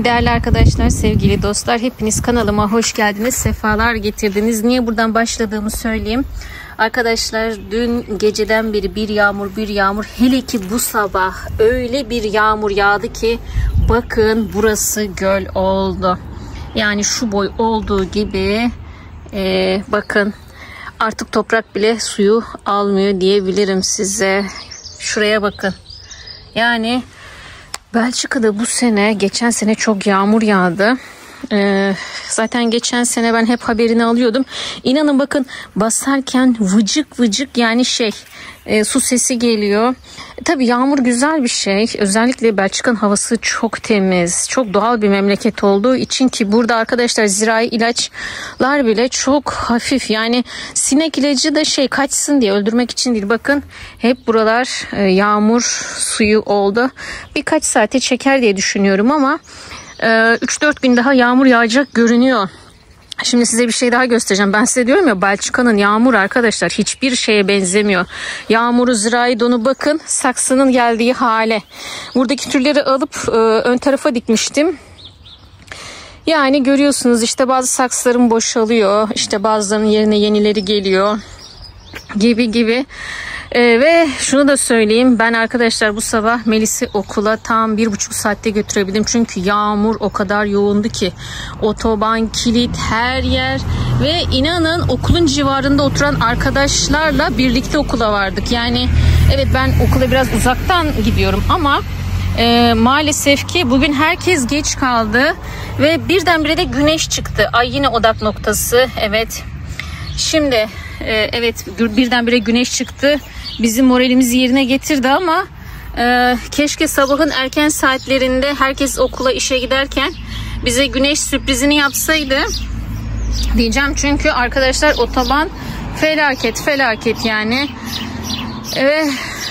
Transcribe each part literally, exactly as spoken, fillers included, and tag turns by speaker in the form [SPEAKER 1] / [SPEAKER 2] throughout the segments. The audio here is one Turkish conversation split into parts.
[SPEAKER 1] Değerli arkadaşlar, sevgili dostlar, hepiniz kanalıma hoş geldiniz, sefalar getirdiniz. Niye buradan başladığımı söyleyeyim. Arkadaşlar, dün geceden beri bir yağmur bir yağmur, hele ki bu sabah öyle bir yağmur yağdı ki bakın burası göl oldu. Yani şu boy olduğu gibi e, bakın artık toprak bile suyu almıyor diyebilirim size. Şuraya bakın. Yani Belçika'da bu sene, geçen sene çok yağmur yağdı. Ee, zaten geçen sene ben hep haberini alıyordum. İnanın bakın, basarken vıcık vıcık yani şey e, su sesi geliyor. E, tabii yağmur güzel bir şey. Özellikle Belçika'nın havası çok temiz. Çok doğal bir memleket olduğu için ki burada arkadaşlar zirai ilaçlar bile çok hafif. Yani sinek ilacı da şey kaçsın diye, öldürmek için değil. Bakın hep buralar e, yağmur suyu oldu. Birkaç saate çeker diye düşünüyorum ama üç dört gün daha yağmur yağacak görünüyor. Şimdi size bir şey daha göstereceğim. Ben size diyorum ya, Belçika'nın yağmur arkadaşlar hiçbir şeye benzemiyor. Yağmuru, zirai donu, bakın saksının geldiği hale. Buradaki türleri alıp e, ön tarafa dikmiştim. Yani görüyorsunuz işte bazı sakslarım boşalıyor. İşte bazılarının yerine yenileri geliyor. Gibi gibi. Ee, ve şunu da söyleyeyim, ben arkadaşlar bu sabah Melis'i okula tam bir buçuk saatte götürebildim. Çünkü yağmur o kadar yoğundu ki otoban, kilit, her yer. Ve inanın okulun civarında oturan arkadaşlarla birlikte okula vardık. Yani evet, ben okula biraz uzaktan gidiyorum ama e, maalesef ki bugün herkes geç kaldı. Ve birdenbire de güneş çıktı. Ay, yine odak noktası. Evet. Şimdi e, evet birdenbire güneş çıktı. Bizim moralimizi yerine getirdi ama e, keşke sabahın erken saatlerinde herkes okula, işe giderken bize güneş sürprizini yapsaydı diyeceğim. Çünkü arkadaşlar otoban felaket felaket yani. Evet.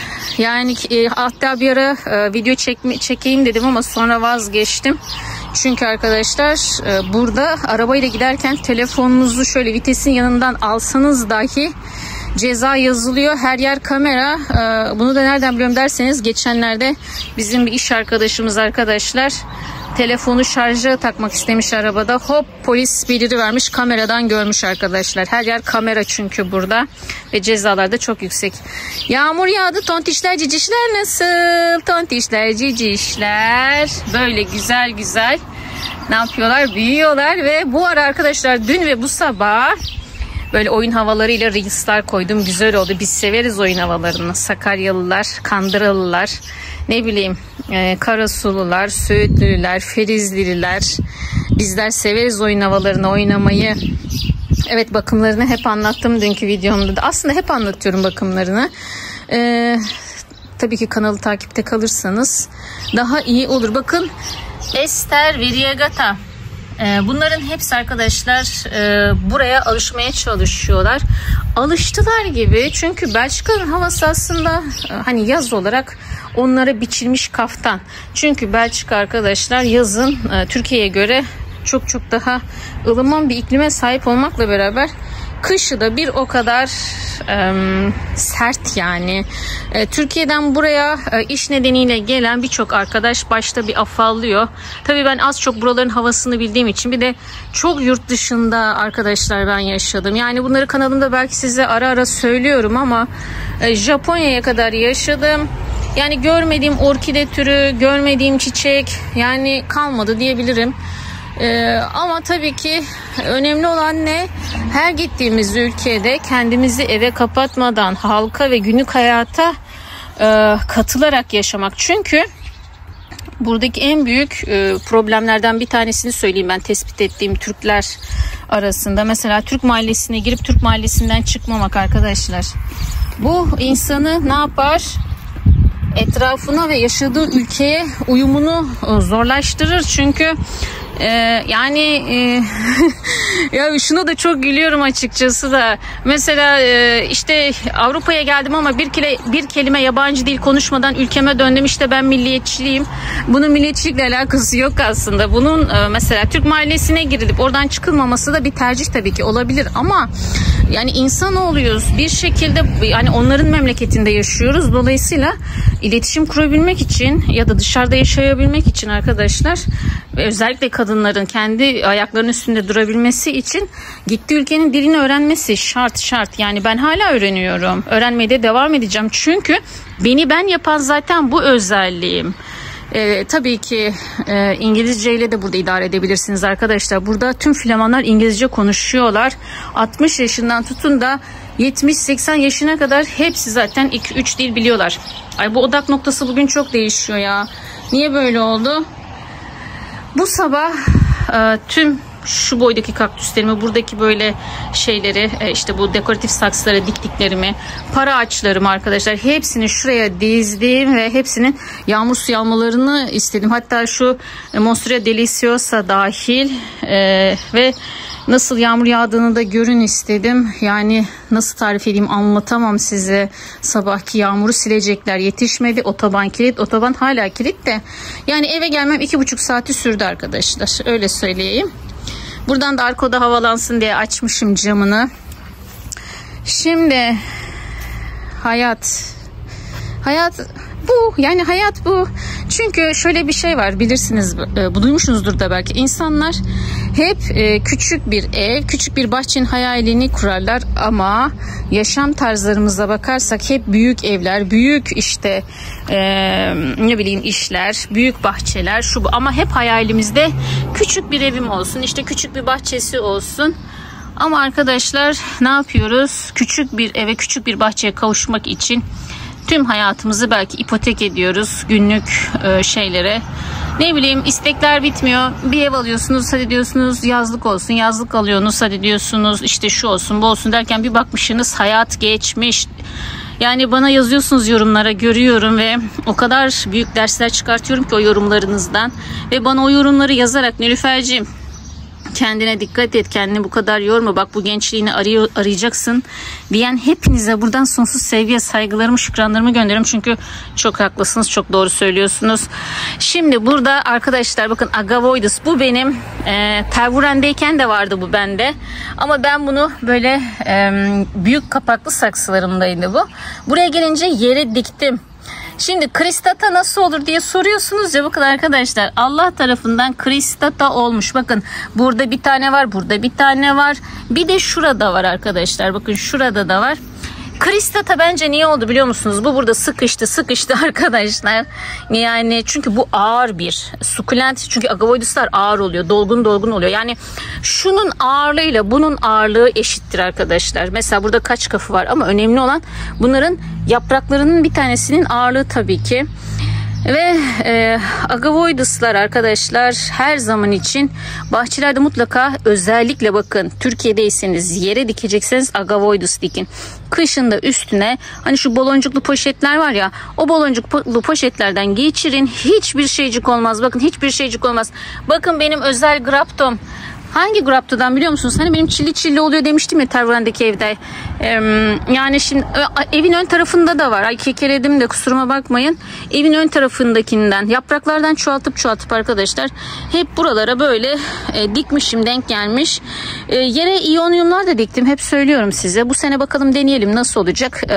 [SPEAKER 1] Yani e, hatta bir ara e, video çekme, çekeyim dedim ama sonra vazgeçtim. Çünkü arkadaşlar e, burada arabayla giderken telefonunuzu şöyle vitesin yanından alsanız dahi ceza yazılıyor. Her yer kamera. E, bunu da nereden biliyorum derseniz, geçenlerde bizim bir iş arkadaşımız arkadaşlar telefonu şarja takmak istemiş arabada. Hop, polis beliri vermiş, kameradan görmüş arkadaşlar. Her yer kamera çünkü burada ve cezalar da çok yüksek. Yağmur yağdı. Tontişler cicişler nasıl? Tontişler cicişler böyle güzel güzel ne yapıyorlar? Büyüyorlar. Ve bu ara arkadaşlar dün ve bu sabah böyle oyun havalarıyla reels'lar koydum. Güzel oldu. Biz severiz oyun havalarını. Sakaryalılar, Kandıralılar, ne bileyim e, Karasulular, Söğütlülüler, Ferizlililer. Bizler severiz oyun havalarını oynamayı. Evet, bakımlarını hep anlattım dünkü videomda da. Aslında hep anlatıyorum bakımlarını. Ee, tabii ki kanalı takipte kalırsanız daha iyi olur. Bakın Ester Variegata. Ee, bunların hepsi arkadaşlar e, buraya alışmaya çalışıyorlar. Alıştılar gibi, çünkü Belçika'nın havası aslında e, hani yaz olarak onlara biçilmiş kaftan. Çünkü Belçika arkadaşlar yazın e, Türkiye'ye göre çok çok daha ılıman bir iklime sahip olmakla beraber kışı da bir o kadar e, sert yani. E, Türkiye'den buraya e, iş nedeniyle gelen birçok arkadaş başta bir afallıyor. Tabii ben az çok buraların havasını bildiğim için, bir de çok yurt dışında arkadaşlar ben yaşadım. Yani bunları kanalımda belki size ara ara söylüyorum ama e, Japonya'ya kadar yaşadım. Yani görmediğim orkide türü, görmediğim çiçek yani kalmadı diyebilirim. Ee, ama tabii ki önemli olan ne? Her gittiğimiz ülkede kendimizi eve kapatmadan halka ve günlük hayata e, katılarak yaşamak. Çünkü buradaki en büyük e, problemlerden bir tanesini söyleyeyim ben, tespit ettiğim Türkler arasında. Mesela Türk mahallesine girip Türk mahallesinden çıkmamak arkadaşlar. Bu insanı ne yapar? Etrafına ve yaşadığı ülkeye uyumunu zorlaştırır. Çünkü Ee, yani e, ya şuna da çok gülüyorum açıkçası da. Mesela e, işte Avrupa'ya geldim ama bir, kele, bir kelime yabancı dil konuşmadan ülkeme döndüm. İşte ben milliyetçiliyim. Bunun milliyetçilikle alakası yok aslında. Bunun e, mesela Türk mahallesine girilip oradan çıkılmaması da bir tercih tabii ki olabilir ama yani insan oluyoruz. Bir şekilde yani onların memleketinde yaşıyoruz. Dolayısıyla iletişim kurabilmek için ya da dışarıda yaşayabilmek için arkadaşlar ve özellikle kadınların kendi ayaklarının üstünde durabilmesi için gittiği ülkenin dilini öğrenmesi şart şart. Yani ben hala öğreniyorum. Öğrenmeye de devam edeceğim. Çünkü beni ben yapan zaten bu özelliğim. Ee, tabii ki e, İngilizce ile de burada idare edebilirsiniz arkadaşlar. Burada tüm Flamanlar İngilizce konuşuyorlar. altmış yaşından tutun da yetmiş seksen yaşına kadar hepsi zaten iki üç dil biliyorlar. Ay bu odak noktası bugün çok değişiyor ya. Niye böyle oldu? Bu sabah e, tüm şu boydaki kaktüslerimi, buradaki böyle şeyleri, e, işte bu dekoratif saksılara diktiklerimi, para ağaçlarımı arkadaşlar hepsini şuraya dizdim ve hepsinin yağmur suyu almalarını istedim. Hatta şu e, Monstera Deliciosa dahil e, ve nasıl yağmur yağdığını da görün istedim. Yani nasıl tarif edeyim anlatamam size. Sabahki yağmuru silecekler, yetişmedi. Otoban kilit. Otoban hala kilit de. Yani eve gelmem iki buçuk saati sürdü arkadaşlar. Öyle söyleyeyim. Buradan da arka oda havalansın diye açmışım camını. Şimdi hayat. Hayat bu. Yani hayat bu. Çünkü şöyle bir şey var, bilirsiniz, bu duymuşsunuzdur da belki. İnsanlar hep küçük bir ev, küçük bir bahçenin hayalini kurarlar ama yaşam tarzlarımıza bakarsak hep büyük evler, büyük işte e, ne bileyim işler, büyük bahçeler, şu bu. Ama hep hayalimizde küçük bir evim olsun, işte küçük bir bahçesi olsun. Ama arkadaşlar ne yapıyoruz? Küçük bir eve, küçük bir bahçeye kavuşmak için tüm hayatımızı belki ipotek ediyoruz günlük e, şeylere. Ne bileyim, istekler bitmiyor. Bir ev alıyorsunuz, hadi diyorsunuz yazlık olsun, yazlık alıyorsunuz, hadi diyorsunuz işte şu olsun bu olsun derken bir bakmışsınız hayat geçmiş. Yani bana yazıyorsunuz yorumlara, görüyorum ve o kadar büyük dersler çıkartıyorum ki o yorumlarınızdan. Ve bana o yorumları yazarak Nilüfer'cim kendine dikkat et, kendini bu kadar yorma, bak bu gençliğini arıyor, arayacaksın diyen hepinize buradan sonsuz sevgi, saygılarımı, şükranlarımı gönderiyorum. Çünkü çok haklısınız, çok doğru söylüyorsunuz. Şimdi burada arkadaşlar bakın Agavoides, bu benim e, Tervuren'deyken de vardı bu bende. Ama ben bunu böyle e, büyük kapaklı saksılarımdaydı bu. Buraya gelince yere diktim. Şimdi kristata nasıl olur diye soruyorsunuz ya, bakın arkadaşlar Allah tarafından kristata olmuş. Bakın burada bir tane var, burada bir tane var, bir de şurada var arkadaşlar, bakın şurada da var. Kristata bence niye oldu biliyor musunuz? Bu burada sıkıştı sıkıştı arkadaşlar. Yani çünkü bu ağır bir sukulent. Çünkü agavoiduslar ağır oluyor. Dolgun dolgun oluyor. Yani şunun ağırlığıyla bunun ağırlığı eşittir arkadaşlar. Mesela burada kaç kafı var ama önemli olan bunların yapraklarının bir tanesinin ağırlığı tabii ki. Ve e, agavoiduslar arkadaşlar her zaman için bahçelerde mutlaka, özellikle bakın Türkiye'deyseniz yere dikecekseniz agavoidus dikin. Kışın da üstüne hani şu baloncuklu poşetler var ya, o baloncuklu poşetlerden geçirin, hiçbir şeycik olmaz. Bakın hiçbir şeycik olmaz. Bakın benim özel graptom. Hangi graptodan biliyor musunuz? Hani benim çilli çilli oluyor demiştim ya Tervuren'deki evde. Ee, yani şimdi evin ön tarafında da var. Ay kekeledim de kusuruma bakmayın. Evin ön tarafındakinden yapraklardan çoğaltıp çoğaltıp arkadaşlar hep buralara böyle e, dikmişim, denk gelmiş. E, yere iyonyumlar da diktim. Hep söylüyorum size. Bu sene bakalım deneyelim nasıl olacak. E,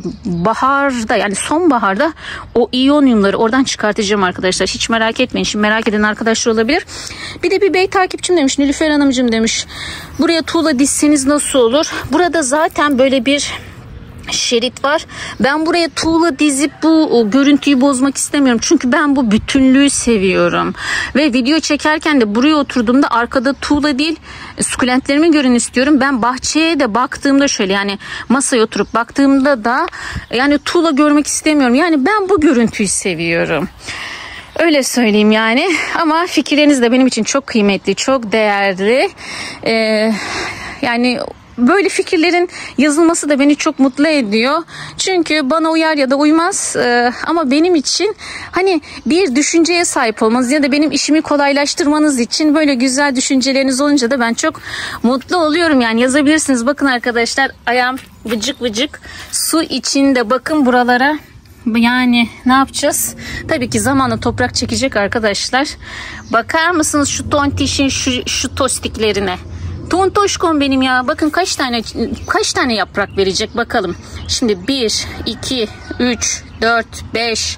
[SPEAKER 1] baharda yani sonbaharda o iyonyumları oradan çıkartacağım arkadaşlar. Hiç merak etmeyin. Şimdi merak eden arkadaşlar olabilir. Bir de bir bey takipçim demiş, Nilüfer Hanımcığım demiş, buraya tuğla dizseniz nasıl olur? Burada zaten böyle bir şerit var. Ben buraya tuğla dizip bu görüntüyü bozmak istemiyorum. Çünkü ben bu bütünlüğü seviyorum. Ve video çekerken de buraya oturduğumda arkada tuğla değil sukulentlerimi görün istiyorum. Ben bahçeye de baktığımda şöyle, yani masaya oturup baktığımda da yani tuğla görmek istemiyorum. Yani ben bu görüntüyü seviyorum. Öyle söyleyeyim yani. Ama fikirleriniz de benim için çok kıymetli, çok değerli. Ee, yani böyle fikirlerin yazılması da beni çok mutlu ediyor. Çünkü bana uyar ya da uymaz ee, ama benim için hani bir düşünceye sahip olmanız ya da benim işimi kolaylaştırmanız için böyle güzel düşünceleriniz olunca da ben çok mutlu oluyorum. Yani yazabilirsiniz. Bakın arkadaşlar, ayağım vıcık vıcık su içinde, bakın buralara. Yani ne yapacağız? Tabii ki zamanla toprak çekecek arkadaşlar. Bakar mısınız şu tontişin şu, şu tostiklerine? Tontoşkom benim ya. Bakın kaç tane kaç tane yaprak verecek bakalım. Şimdi bir, iki, üç, dört, beş.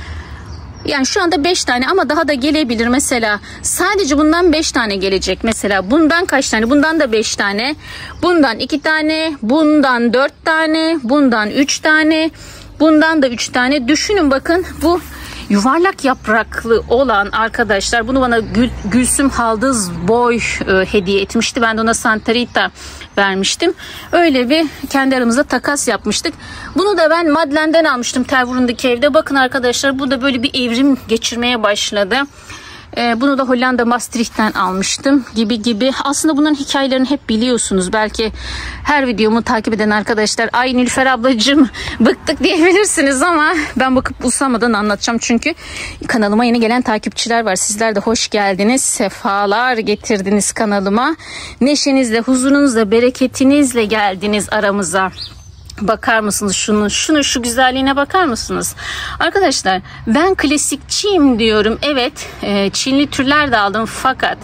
[SPEAKER 1] Yani şu anda beş tane ama daha da gelebilir. Mesela sadece bundan beş tane gelecek. Mesela bundan kaç tane? Bundan da beş tane. Bundan iki tane. Bundan dört tane. Bundan üç tane. Bundan da üç tane. Düşünün bakın, bu yuvarlak yapraklı olan arkadaşlar, bunu bana Gül, Gülsüm Haldız Boy e, hediye etmişti. Ben de ona Santarita vermiştim. Öyle bir kendi aramızda takas yapmıştık. Bunu da ben Madlen'den almıştım, Tervurun'daki evde. Bakın arkadaşlar, bu da böyle bir evrim geçirmeye başladı. Ee, bunu da Hollanda Maastricht'ten almıştım gibi gibi. Aslında bunların hikayelerini hep biliyorsunuz. Belki her videomu takip eden arkadaşlar ay Nilüfer ablacığım bıktık diyebilirsiniz ama ben bakıp usamadan anlatacağım. Çünkü kanalıma yeni gelen takipçiler var. Sizler de hoş geldiniz. Sefalar getirdiniz kanalıma. Neşenizle, huzurunuzla, bereketinizle geldiniz aramıza. Bakar mısınız şunu, şunu şu güzelliğine bakar mısınız? Arkadaşlar ben klasikçiyim diyorum. Evet, e, Çinli türler de aldım fakat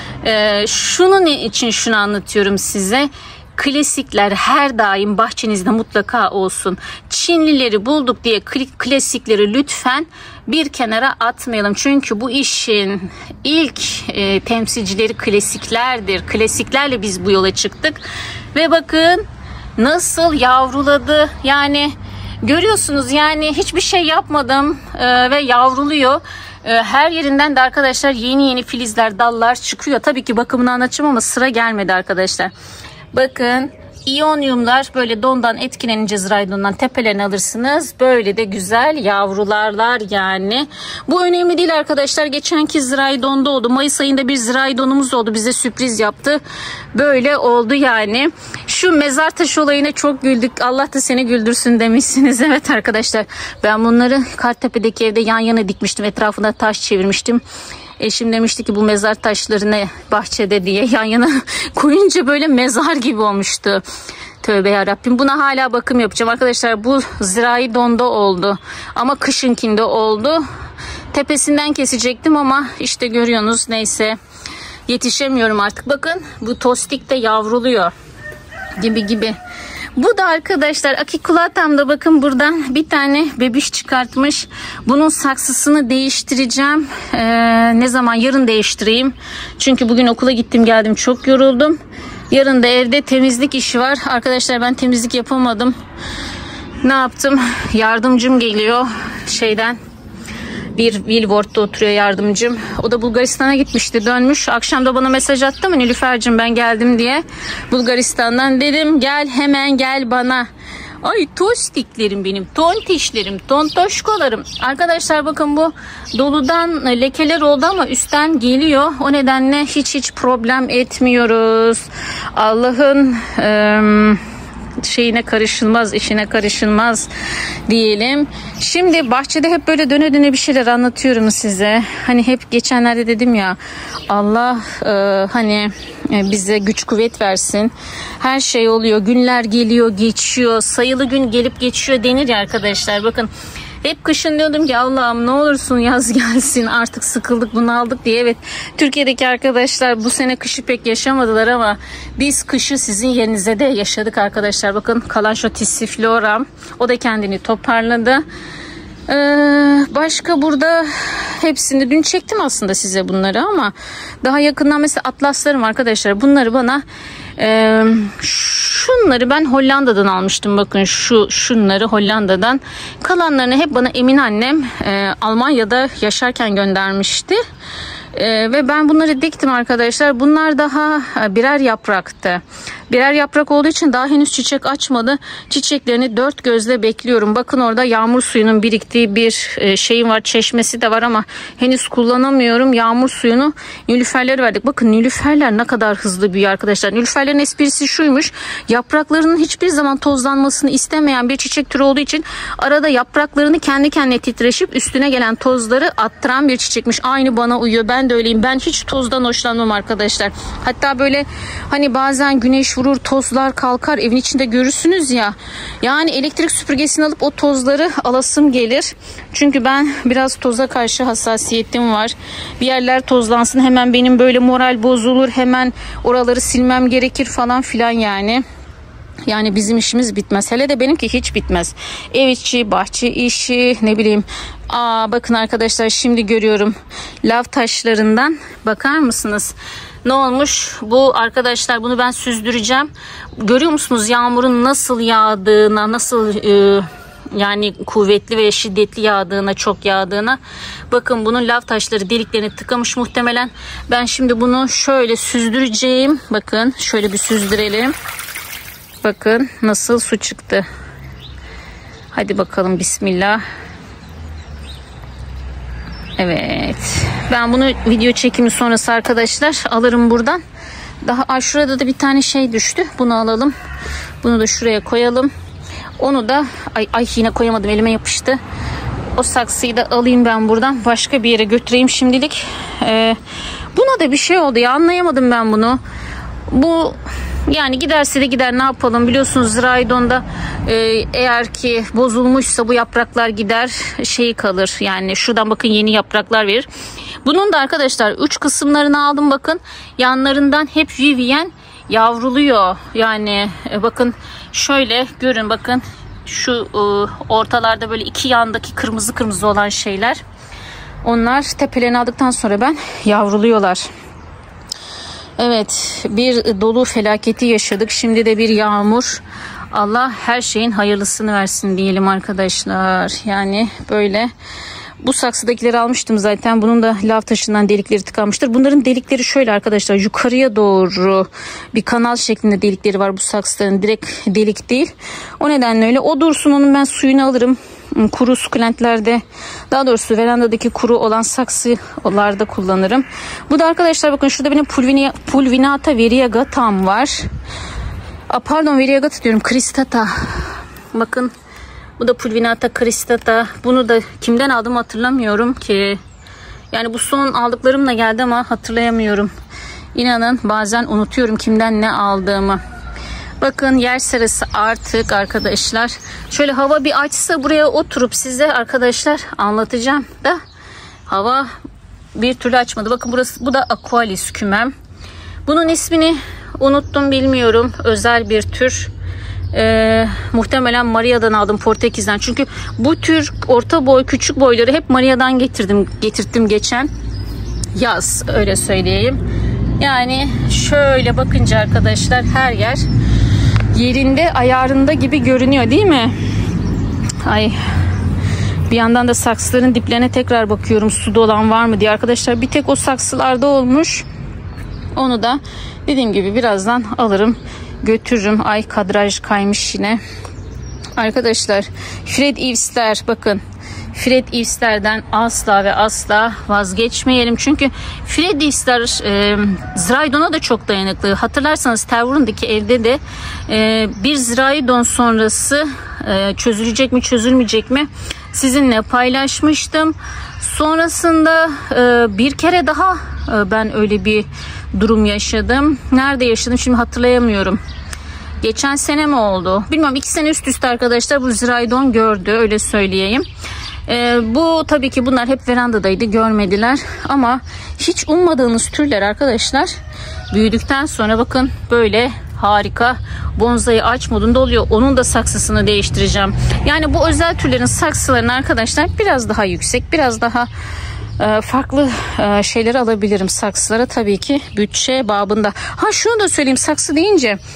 [SPEAKER 1] e, şunun için şunu anlatıyorum size. Klasikler her daim bahçenizde mutlaka olsun. Çinlileri bulduk diye klasikleri lütfen bir kenara atmayalım. Çünkü bu işin ilk e, temsilcileri klasiklerdir. Klasiklerle biz bu yola çıktık. Ve bakın nasıl yavruladı. Yani görüyorsunuz, yani hiçbir şey yapmadım e, ve yavruluyor. E, her yerinden de arkadaşlar yeni yeni filizler, dallar çıkıyor. Tabii ki bakımını anlatacağım ama sıra gelmedi arkadaşlar. Bakın İyonyumlar böyle dondan etkilenince ziraydondan tepelerini alırsınız. Böyle de güzel yavrularlar yani. Bu önemli değil arkadaşlar. Geçenki ziraydonda oldu. Mayıs ayında bir ziraydonumuz oldu. Bize sürpriz yaptı. Böyle oldu yani. Şu mezar taşı olayına çok güldük. Allah da seni güldürsün demişsiniz. Evet arkadaşlar. Ben bunları Kartepe'deki evde yan yana dikmiştim. Etrafına taş çevirmiştim. Eşim demişti ki bu mezar taşlarını bahçede diye yan yana koyunca böyle mezar gibi olmuştu. Tövbe yarabbim, buna hala bakım yapacağım arkadaşlar. Bu zirai donda oldu ama kışınkinde oldu. Tepesinden kesecektim ama işte görüyorsunuz, neyse yetişemiyorum artık. Bakın bu tostik de yavruluyor gibi gibi. Bu da arkadaşlar akikulatamda bakın buradan bir tane bebiş çıkartmış. Bunun saksısını değiştireceğim. Ee, ne zaman? Yarın değiştireyim. Çünkü bugün okula gittim geldim, çok yoruldum. Yarın da evde temizlik işi var. Arkadaşlar ben temizlik yapamadım. Ne yaptım? Yardımcım geliyor şeyden. Bir Wilworth'ta oturuyor yardımcım. O da Bulgaristan'a gitmişti, dönmüş. Akşam da bana mesaj attı mı Nilüfer'cim ben geldim diye. Bulgaristan'dan dedim gel, hemen gel bana. Ay tostiklerim benim, tontişlerim, tontoşkolarım. Arkadaşlar bakın bu doludan lekeler oldu ama üstten geliyor. O nedenle hiç hiç problem etmiyoruz. Allah'ın ıı, şeyine karışılmaz, işine karışılmaz diyelim. Şimdi bahçede hep böyle döne döne bir şeyler anlatıyorum size. Hani hep geçenlerde dedim ya, Allah e, hani e, bize güç kuvvet versin. Her şey oluyor, günler geliyor geçiyor, sayılı gün gelip geçiyor denir ya arkadaşlar. Bakın hep kışın diyordum ki Allah'ım ne olursun yaz gelsin, artık sıkıldık bunaldık diye. Evet, Türkiye'deki arkadaşlar bu sene kışı pek yaşamadılar ama biz kışı sizin yerinize de yaşadık arkadaşlar. Bakın Kalanço tissiflora, o da kendini toparladı. Ee, başka burada hepsini dün çektim aslında size bunları ama daha yakından mesela atlaslarım arkadaşlar. Bunları bana e, şunları ben Hollanda'dan almıştım. Bakın şu şunları Hollanda'dan. Kalanlarını hep bana Emin annem e, Almanya'da yaşarken göndermişti. Ee, ve ben bunları diktim arkadaşlar. Bunlar daha birer yapraktı. Birer yaprak olduğu için daha henüz çiçek açmadı. Çiçeklerini dört gözle bekliyorum. Bakın orada yağmur suyunun biriktiği bir şeyim var. Çeşmesi de var ama henüz kullanamıyorum. Yağmur suyunu nilüferlere verdik. Bakın nilüferler ne kadar hızlı büyüyor arkadaşlar. Nilüferlerin esprisi şuymuş. Yapraklarının hiçbir zaman tozlanmasını istemeyen bir çiçek türü olduğu için arada yapraklarını kendi kendine titreşip üstüne gelen tozları attıran bir çiçekmiş. Aynı bana uyuyor. Ben de öyleyim. Ben hiç tozdan hoşlanmam arkadaşlar. Hatta böyle hani bazen güneş vurur, tozlar kalkar, evin içinde görürsünüz ya. Yani elektrik süpürgesini alıp o tozları alasım gelir. Çünkü ben biraz toza karşı hassasiyetim var. Bir yerler tozlansın hemen benim böyle moral bozulur. Hemen oraları silmem gerekir falan filan yani. Yani bizim işimiz bitmez. Hele de benimki hiç bitmez. Ev içi, bahçe işi, ne bileyim. Aa, bakın arkadaşlar şimdi görüyorum. Lav taşlarından bakar mısınız? Ne olmuş? Bu arkadaşlar bunu ben süzdüreceğim. Görüyor musunuz yağmurun nasıl yağdığına, nasıl e, yani kuvvetli ve şiddetli yağdığına, çok yağdığına. Bakın bunun lav taşları deliklerini tıkamış muhtemelen. Ben şimdi bunu şöyle süzdüreceğim. Bakın şöyle bir süzdürelim. Bakın nasıl su çıktı. Hadi bakalım bismillah. Evet. Ben bunu video çekimi sonrası arkadaşlar alırım buradan. Daha aa, şurada da bir tane şey düştü. Bunu alalım. Bunu da şuraya koyalım. Onu da ay, ay yine koyamadım, elime yapıştı. O saksıyı da alayım ben buradan. Başka bir yere götüreyim şimdilik. Ee, buna da bir şey oldu ya, anlayamadım ben bunu. Bu yani giderse de gider, ne yapalım, biliyorsunuz Ziraidon'da e, eğer ki bozulmuşsa bu yapraklar gider, şeyi kalır. Yani şuradan bakın yeni yapraklar verir. Bunun da arkadaşlar uç kısımlarını aldım, bakın yanlarından hep Vivien yavruluyor. Yani e, bakın şöyle görün, bakın şu e, ortalarda böyle iki yandaki kırmızı kırmızı olan şeyler, onlar tepelerini aldıktan sonra ben yavruluyorlar. Evet, bir dolu felaketi yaşadık. Şimdi de bir yağmur. Allah her şeyin hayırlısını versin diyelim arkadaşlar. Yani böyle. Bu saksıdakileri almıştım zaten. Bunun da lav taşından delikleri tıkanmıştır. Bunların delikleri şöyle arkadaşlar, yukarıya doğru bir kanal şeklinde delikleri var bu saksıların. Direkt delik değil. O nedenle öyle. O dursun, onun ben suyunu alırım. Kuru sukulentlerde, daha doğrusu verandadaki kuru olan saksılarda kullanırım. Bu da arkadaşlar bakın şurada benim pulvini, pulvinata variegatam var. A, pardon variegata diyorum, cristata. Bakın bu da pulvinata cristata. Bunu da kimden aldım hatırlamıyorum ki. Yani bu son aldıklarımla geldi ama hatırlayamıyorum. İnanın bazen unutuyorum kimden ne aldığımı. Bakın yer serisi artık arkadaşlar. Şöyle hava bir açsa buraya oturup size arkadaşlar anlatacağım da hava bir türlü açmadı. Bakın burası, bu da Aqualis kümem. Bunun ismini unuttum, bilmiyorum. Özel bir tür. Ee, muhtemelen Maria'dan aldım, Portekiz'den. Çünkü bu tür orta boy küçük boyları hep Maria'dan getirdim, getirttim geçen yaz, öyle söyleyeyim. Yani şöyle bakınca arkadaşlar her yer yerinde, ayarında gibi görünüyor değil mi? Ay, bir yandan da saksıların diplerine tekrar bakıyorum, su dolan var mı diye arkadaşlar. Bir tek o saksılarda olmuş. Onu da dediğim gibi birazdan alırım, götürürüm. Ay, kadraj kaymış yine. Arkadaşlar Fred Ives'ler, bakın Fred Ives'lerden asla ve asla vazgeçmeyelim. Çünkü Fred Ives'ler e, Ziraidon'a da çok dayanıklı. Hatırlarsanız Tervurun'daki evde de e, bir Ziraidon sonrası e, çözülecek mi çözülmeyecek mi sizinle paylaşmıştım. Sonrasında e, bir kere daha e, ben öyle bir durum yaşadım. Nerede yaşadım şimdi hatırlayamıyorum. Geçen sene mi oldu? Bilmiyorum, iki sene üst üste arkadaşlar bu Ziraidon gördü, öyle söyleyeyim. Ee, bu tabii ki bunlar hep verandadaydı, görmediler. Ama hiç ummadığınız türler arkadaşlar büyüdükten sonra bakın böyle harika bonsai ağaç modunda oluyor. Onun da saksısını değiştireceğim. Yani bu özel türlerin saksılarını arkadaşlar biraz daha yüksek, biraz daha e, farklı e, şeyleri alabilirim saksılara, tabii ki bütçe babında. Ha, şunu da söyleyeyim, saksı deyince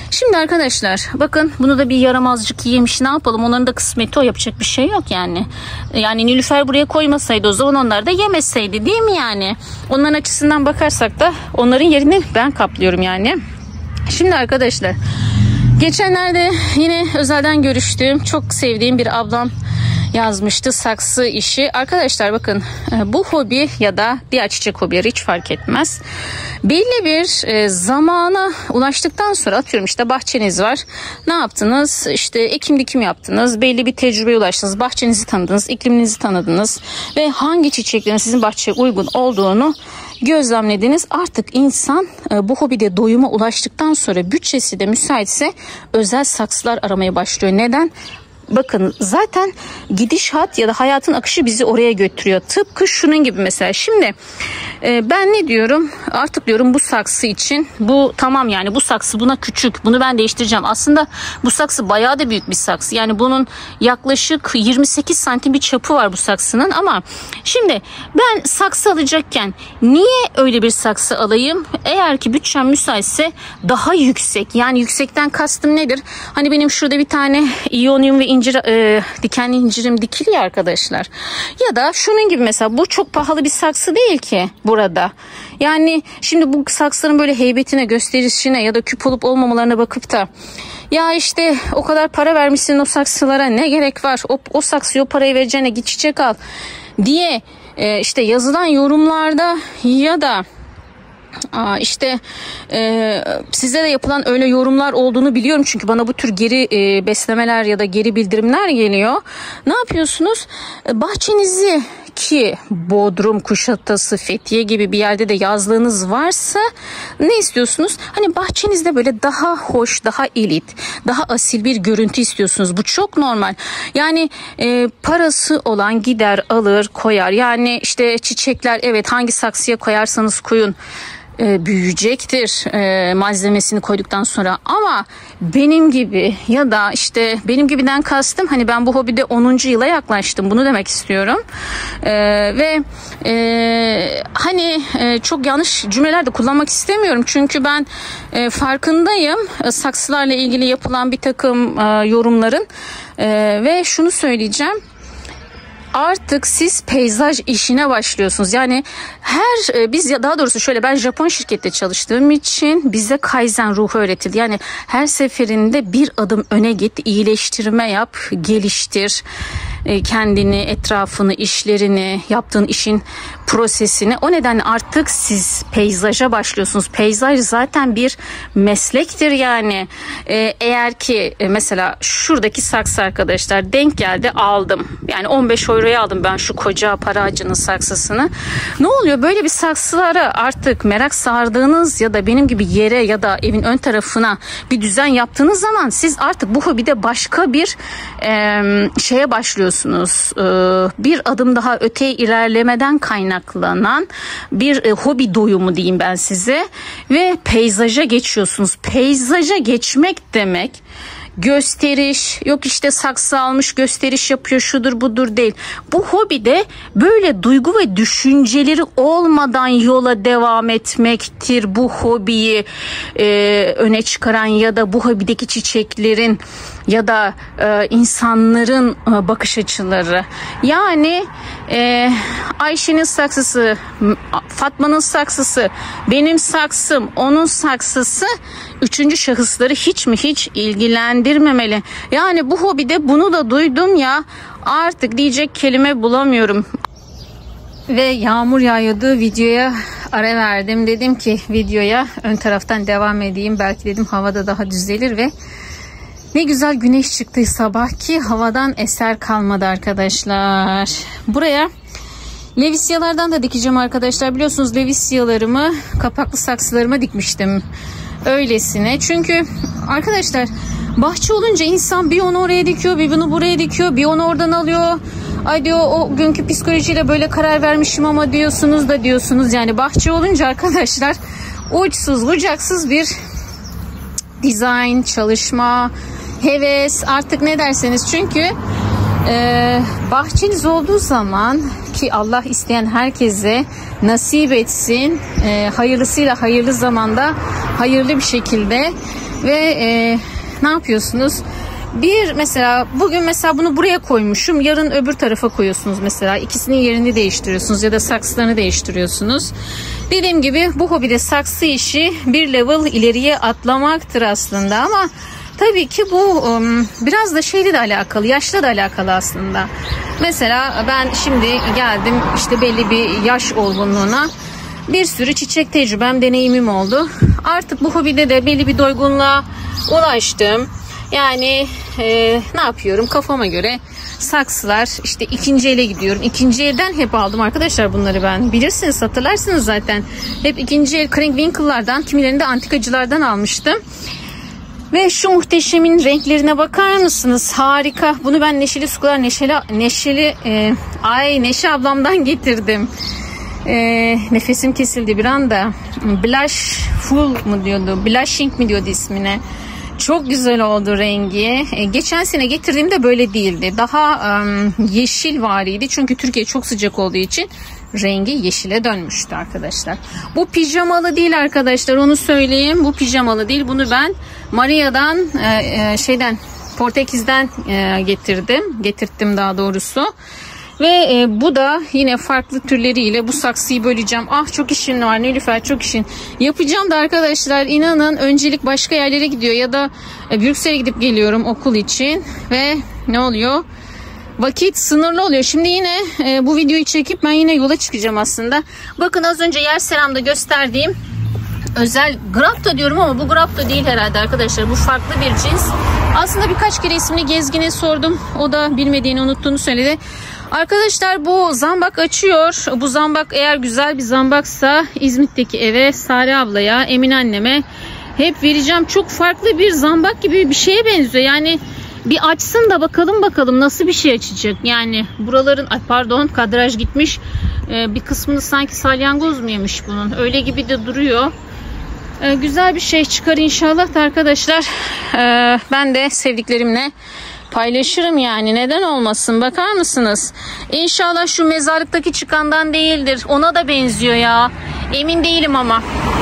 [SPEAKER 1] Şimdi arkadaşlar bakın, bunu da bir yaramazcık yemiş, ne yapalım, onların da kısmeti o, yapacak bir şey yok yani. Yani Nilüfer buraya koymasaydı o zaman onlar da yemeseydi, değil mi yani? Onların açısından bakarsak da onların yerini ben kaplıyorum yani. Şimdi arkadaşlar, geçenlerde yine özelden görüştüğüm, çok sevdiğim bir ablam yazmıştı saksı işi. Arkadaşlar bakın, bu hobi ya da diğer çiçek hobileri hiç fark etmez. Belli bir e, zamana ulaştıktan sonra, atıyorum işte bahçeniz var. Ne yaptınız? İşte ekim dikim yaptınız. Belli bir tecrübeye ulaştınız. Bahçenizi tanıdınız, ikliminizi tanıdınız ve hangi çiçeklerin sizin bahçeye uygun olduğunu gözlemlediniz. Artık insan e, bu hobide doyuma ulaştıktan sonra bütçesi de müsaitse özel saksılar aramaya başlıyor. Neden? Bakın zaten gidişat ya da hayatın akışı bizi oraya götürüyor. Tıpkı şunun gibi mesela. Şimdi e, ben ne diyorum? Artık diyorum bu saksı için bu tamam, yani bu saksı buna küçük. Bunu ben değiştireceğim. Aslında bu saksı bayağı da büyük bir saksı. Yani bunun yaklaşık yirmi sekiz santim bir çapı var bu saksının. Ama şimdi ben saksı alacakken niye öyle bir saksı alayım? Eğer ki bütçem müsaitse daha yüksek. Yani yüksekten kastım nedir? Hani benim şurada bir tane iyonyum ve incir, e, dikenli incirim dikili ya arkadaşlar. Ya da şunun gibi mesela, bu çok pahalı bir saksı değil ki burada. Yani şimdi bu saksıların böyle heybetine, gösterişine ya da küp olup olmamalarına bakıp da ya işte o kadar para vermişsin o saksılara, ne gerek var, o, o saksıya o parayı vereceğine git çiçek al diye e, işte yazılan yorumlarda ya da Aa, işte e, size de yapılan öyle yorumlar olduğunu biliyorum, çünkü bana bu tür geri e, beslemeler ya da geri bildirimler geliyor. Ne yapıyorsunuz? E, bahçenizi, ki Bodrum, Kuşadası, Fethiye gibi bir yerde de yazlığınız varsa ne istiyorsunuz? Hani bahçenizde böyle daha hoş, daha elit, daha asil bir görüntü istiyorsunuz. Bu çok normal. Yani e, parası olan gider alır koyar. Yani işte çiçekler, evet, hangi saksıya koyarsanız koyun E, büyüyecektir e, malzemesini koyduktan sonra, ama benim gibi ya da işte benim gibiden kastım, hani ben bu hobide onuncu yıla yaklaştım, bunu demek istiyorum. E, ve e, hani e, çok yanlış cümleler de kullanmak istemiyorum, çünkü ben e, farkındayım e, saksılarla ilgili yapılan bir takım e, yorumların e, ve şunu söyleyeceğim. Artık siz peyzaj işine başlıyorsunuz. Yani her e, biz ya daha doğrusu şöyle, ben Japon şirkette çalıştığım için bize Kaizen ruhu öğretildi. Yani her seferinde bir adım öne git, iyileştirme yap, geliştir e, kendini, etrafını, işlerini, yaptığın işin prosesini. O nedenle artık siz peyzaja başlıyorsunuz. Peyzaj zaten bir meslektir yani. Ee, eğer ki e, mesela şuradaki saksı arkadaşlar denk geldi, aldım. Yani on beş euroya aldım ben şu koca para ağacının saksısını. Ne oluyor? Böyle bir saksılara artık merak sardığınız ya da benim gibi yere ya da evin ön tarafına bir düzen yaptığınız zaman siz artık bu hobide başka bir e, şeye başlıyorsunuz. E, bir adım daha öteye ilerlemeden kaynak kaynaklanan bir e, hobi doyumu diyeyim ben size, ve peyzaja geçiyorsunuz. Peyzaja geçmek demek gösteriş, yok işte saksı almış gösteriş yapıyor, şudur budur değil. Bu hobide böyle duygu ve düşünceleri olmadan yola devam etmektir. Bu hobiyi e, öne çıkaran ya da bu hobideki çiçeklerin ya da e, insanların e, bakış açıları. Yani e, Ayşe'nin saksısı, Fatma'nın saksısı, benim saksım, onun saksısı, üçüncü şahısları hiç mi hiç ilgilendirmemeli. Yani bu hobide bunu da duydum ya, artık diyecek kelime bulamıyorum. Ve yağmur yağıyordu, videoya ara verdim. Dedim ki videoya ön taraftan devam edeyim. Belki dedim havada daha düzelir ve ne güzel güneş çıktı sabah ki havadan eser kalmadı arkadaşlar. Buraya Levisiyalardan da dikeceğim arkadaşlar. Biliyorsunuz Levisiyalarımı kapaklı saksılarıma dikmiştim. Öylesine. Çünkü arkadaşlar bahçe olunca insan bir onu oraya dikiyor, bir bunu buraya dikiyor, bir onu oradan alıyor. Ay diyor, o günkü psikolojiyle böyle karar vermişim ama diyorsunuz da diyorsunuz. Yani bahçe olunca arkadaşlar uçsuz bucaksız bir dizayn, çalışma, heves, artık ne derseniz. Çünkü Ee, bahçeniz olduğu zaman, ki Allah isteyen herkese nasip etsin, e, hayırlısıyla hayırlı zamanda, hayırlı bir şekilde ve e, ne yapıyorsunuz? Bir mesela bugün mesela bunu buraya koymuşum, yarın öbür tarafa koyuyorsunuz mesela, ikisinin yerini değiştiriyorsunuz ya da saksılarını değiştiriyorsunuz. Dediğim gibi bu hobide saksı işi bir level ileriye atlamaktır aslında, ama tabii ki bu um, biraz da şeyle de alakalı, yaşla da alakalı aslında. Mesela ben şimdi geldim işte belli bir yaş olgunluğuna, bir sürü çiçek tecrübem, deneyimim oldu. Artık bu hobide de belli bir doygunluğa ulaştım. Yani e, ne yapıyorum? Kafama göre saksılar, işte ikinci ele gidiyorum. İkinci elden hep aldım arkadaşlar bunları ben. Bilirsiniz, hatırlarsınız zaten. Hep ikinci el Kringwinkel'lardan, kimilerini de antikacılardan almıştım. Ve şu muhteşemin renklerine bakar mısınız? Harika. Bunu ben Neşeli Sular, Neşeli, Neşeli e, ay Neşe ablamdan getirdim. E, nefesim kesildi bir anda. Blushful mu diyordu? Blushing mi diyordu ismine? Çok güzel oldu rengi. E, geçen sene getirdiğimde böyle değildi. Daha um, yeşil variydi. Çünkü Türkiye çok sıcak olduğu için rengi yeşile dönmüştü arkadaşlar. Bu pijamalı değil arkadaşlar, onu söyleyeyim. Bu pijamalı değil. Bunu ben Maria'dan e, e, şeyden Portekiz'den e, getirdim. Getirttim daha doğrusu. Ve e, bu da yine farklı türleriyle bu saksıyı böleceğim. Ah çok işin var Nilüfer, çok işin. Yapacağım da arkadaşlar, inanın öncelik başka yerlere gidiyor ya da e, Brüksel'e gidip geliyorum okul için. Ve ne oluyor? Vakit sınırlı oluyor. Şimdi yine e, bu videoyu çekip ben yine yola çıkacağım aslında. Bakın az önce yer selamda gösterdiğim özel grapta diyorum ama bu grapta değil herhalde arkadaşlar. Bu farklı bir cins. Aslında birkaç kere ismini Gezgin'e sordum. O da bilmediğini, unuttuğunu söyledi. Arkadaşlar bu zambak açıyor. Bu zambak eğer güzel bir zambaksa İzmit'teki eve, Sare ablaya, Emine anneme hep vereceğim. Çok farklı bir zambak gibi bir şeye benziyor. Yani bir açsın da bakalım bakalım nasıl bir şey açacak. Yani buraların, ay pardon kadraj gitmiş. Ee, bir kısmını sanki salyangoz mu yemiş bunun? Öyle gibi de duruyor. Ee, güzel bir şey çıkar inşallah da arkadaşlar. Ee, ben de sevdiklerimle paylaşırım yani, neden olmasın, bakar mısınız? İnşallah şu mezarlıktaki çıkandan değildir. Ona da benziyor ya. Emin değilim ama.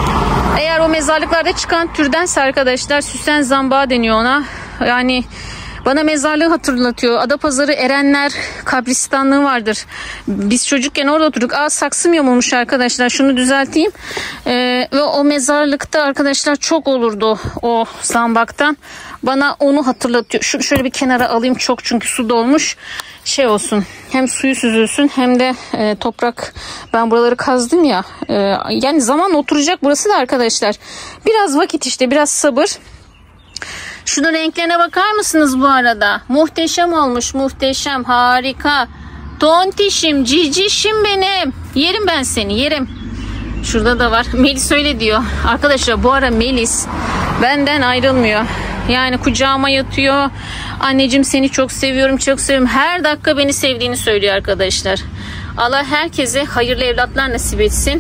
[SPEAKER 1] Eğer o mezarlıklarda çıkan türdense arkadaşlar, süsen zambağı deniyor ona. Yani bana mezarlığı hatırlatıyor. Adapazarı Erenler kabristanlığı vardır. Biz çocukken orada oturduk. Aa saksım yamulmuş arkadaşlar. Şunu düzelteyim. Ee, ve o mezarlıkta arkadaşlar çok olurdu o zambaktan. Bana onu hatırlatıyor. Şu, şöyle bir kenara alayım çok, çünkü su dolmuş. Şey olsun, hem suyu süzülsün hem de e, toprak. Ben buraları kazdım ya. E, yani zaman oturacak burası da arkadaşlar. Biraz vakit işte, biraz sabır. Şunun renklerine bakar mısınız bu arada? Muhteşem olmuş, muhteşem, harika. Tontişim, cicişim benim. Yerim ben seni, yerim. Şurada da var. Melis öyle diyor. Arkadaşlar bu ara Melis benden ayrılmıyor. Yani kucağıma yatıyor. Anneciğim seni çok seviyorum, çok seviyorum. Her dakika beni sevdiğini söylüyor arkadaşlar. Allah herkese hayırlı evlatlar nasip etsin.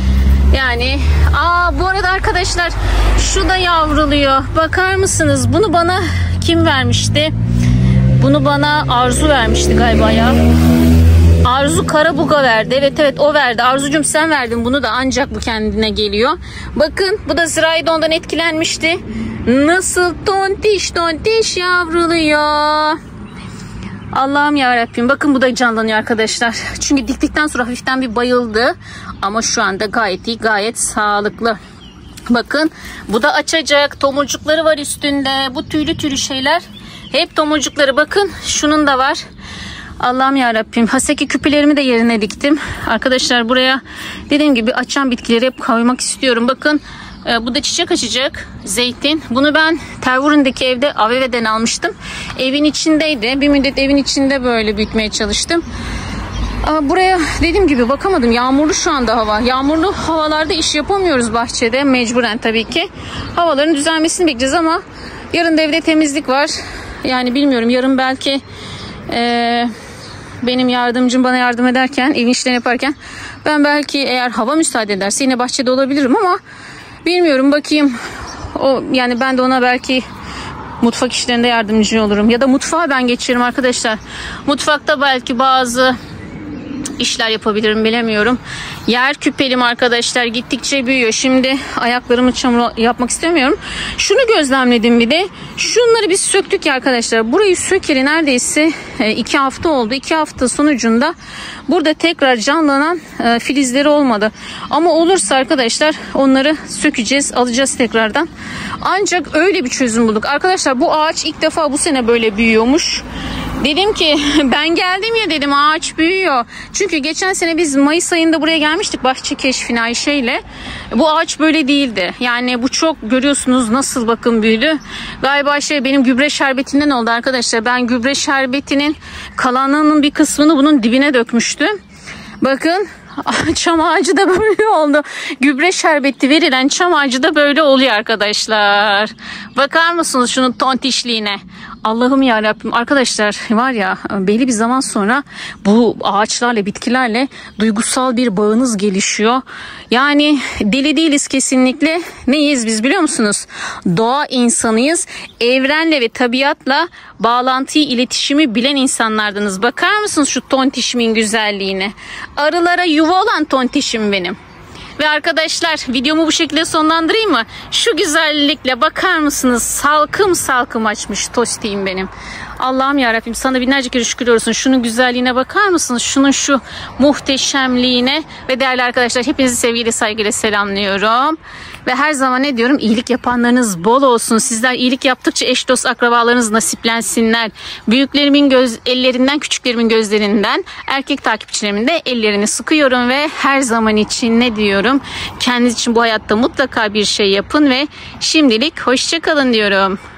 [SPEAKER 1] Yani aa bu arada arkadaşlar şu da yavruluyor. Bakar mısınız? Bunu bana kim vermişti? Bunu bana Arzu vermişti galiba ya. Arzu Karabuga verdi. Evet evet o verdi. Arzucum sen verdin bunu da, ancak bu kendine geliyor. Bakın bu da Ziraide ondan etkilenmişti. Nasıl tontiş tontiş yavruluyor. Allah'ım yarabbim. Bakın bu da canlanıyor arkadaşlar. Çünkü diktikten sonra hafiften bir bayıldı. Ama şu anda gayet iyi, gayet sağlıklı. Bakın bu da açacak. Tomurcukları var üstünde. Bu tüylü tüylü şeyler. Hep tomurcukları. Bakın şunun da var. Allah'ım yarabbim. Haseki küpelerimi de yerine diktim. Arkadaşlar buraya dediğim gibi açan bitkileri hep koymak istiyorum. Bakın e, bu da çiçek açacak. Zeytin. Bunu ben Tervurun'daki evde Aveve'den almıştım. Evin içindeydi. Bir müddet evin içinde böyle büyütmeye çalıştım. Buraya dediğim gibi bakamadım. Yağmurlu şu anda hava. Yağmurlu havalarda iş yapamıyoruz bahçede. Mecburen tabii ki. Havaların düzelmesini bekleyeceğiz ama yarın da evde temizlik var. Yani bilmiyorum, yarın belki e, benim yardımcım bana yardım ederken, evin işlerini yaparken ben belki eğer hava müsaade ederse yine bahçede olabilirim ama bilmiyorum, bakayım. O yani ben de ona belki Mutfak işlerinde yardımcı olurum. Ya da mutfağa ben geçerim arkadaşlar. Mutfakta belki bazı işler yapabilirim, bilemiyorum. Yer küpelim arkadaşlar, gittikçe büyüyor. Şimdi ayaklarımı çamur yapmak istemiyorum. Şunu gözlemledim bir de. Şunları biz söktük ya arkadaşlar. Burayı sökeli neredeyse iki hafta oldu. iki hafta sonucunda burada tekrar canlanan e, filizleri olmadı. Ama olursa arkadaşlar onları sökeceğiz, alacağız tekrardan. Ancak öyle bir çözüm bulduk. Arkadaşlar bu ağaç ilk defa bu sene böyle büyüyormuş. Dedim ki ben geldim ya dedim, ağaç büyüyor. Çünkü geçen sene biz Mayıs ayında buraya gelmiştik bahçe keşfine Ayşe ile. Bu ağaç böyle değildi. Yani bu çok, görüyorsunuz nasıl bakın büyüdü. Galiba şey benim gübre şerbetinden oldu arkadaşlar. Ben gübre şerbetinin kalanının bir kısmını bunun dibine dökmüştüm. Bakın çam ağacı da böyle oldu. Gübre şerbeti verilen çam ağacı da böyle oluyor arkadaşlar. Bakar mısınız şunun tontişliğine? Allah'ım ya Rabbim, arkadaşlar var ya, belli bir zaman sonra bu ağaçlarla, bitkilerle duygusal bir bağınız gelişiyor. Yani deli değiliz kesinlikle. Neyiz biz biliyor musunuz? Doğa insanıyız. Evrenle ve tabiatla bağlantıyı, iletişimi bilen insanlardınız. Bakar mısınız şu tontişimin güzelliğine? Arılara yuva olan tontişim benim. Ve arkadaşlar videomu bu şekilde sonlandırayım mı? Şu güzellikle bakar mısınız? Salkım salkım açmış tostiğim benim. Allah'ım yarabbim, sana binlerce kere şükür olsun. Şunun güzelliğine bakar mısınız? Şunun şu muhteşemliğine. Ve değerli arkadaşlar, hepinizi sevgiyle saygıyla selamlıyorum. Ve her zaman ne diyorum? İyilik yapanlarınız bol olsun. Sizler iyilik yaptıkça eş dost akrabalarınız nasiplensinler. Büyüklerimin göz, ellerinden, küçüklerimin gözlerinden, erkek takipçilerimin de ellerini sıkıyorum ve her zaman için ne diyorum? Kendiniz için bu hayatta mutlaka bir şey yapın ve şimdilik hoşça kalın diyorum.